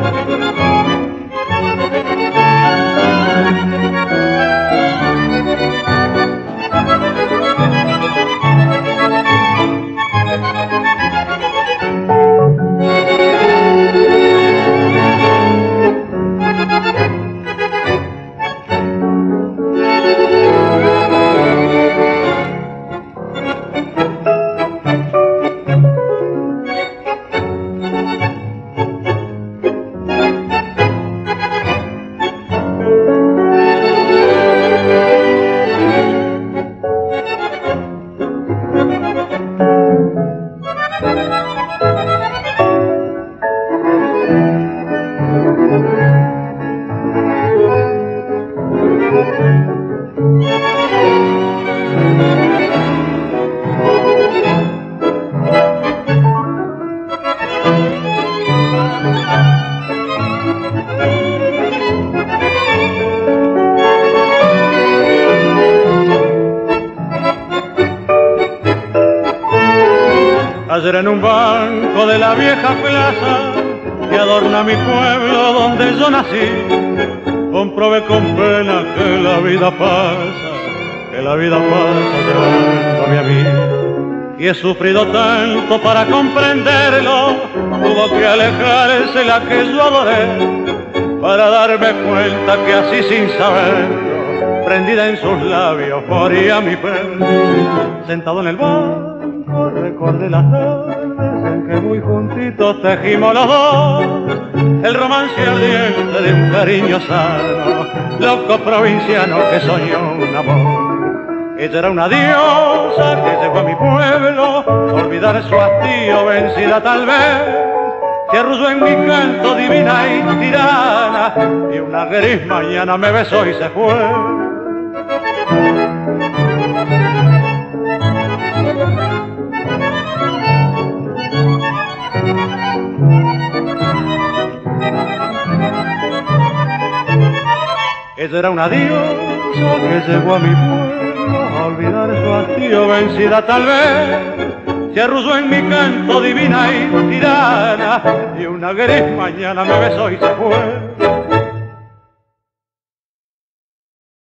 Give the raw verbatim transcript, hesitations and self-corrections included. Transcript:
Ayer en un banco de la vieja plaza que adorna mi pueblo donde yo nací, comprobé con pena que la vida pasa, que la vida pasa llevándome a mí. Y he sufrido tanto para comprenderlo, tuvo que alejarse la que yo adoré, para darme cuenta que así sin saberlo, prendida en sus labios, moría mi pena. Sentado en el banco recordé las tardes en que muy juntitos tejimos los dos el romance ardiente de un cariño sano, loco provinciano que soñó un amor. Ella era una diosa que llegó a mi pueblo a olvidar su hastío, vencida tal vez se arrulló en mi canto divina y tirana, y una gris mañana me besó y se fue. Ella era una diosa que llegó a mi pueblo a olvidar su hastío, vencida tal vez se arrulló en mi canto divina y tirana, y una gris mañana me besó y se fue.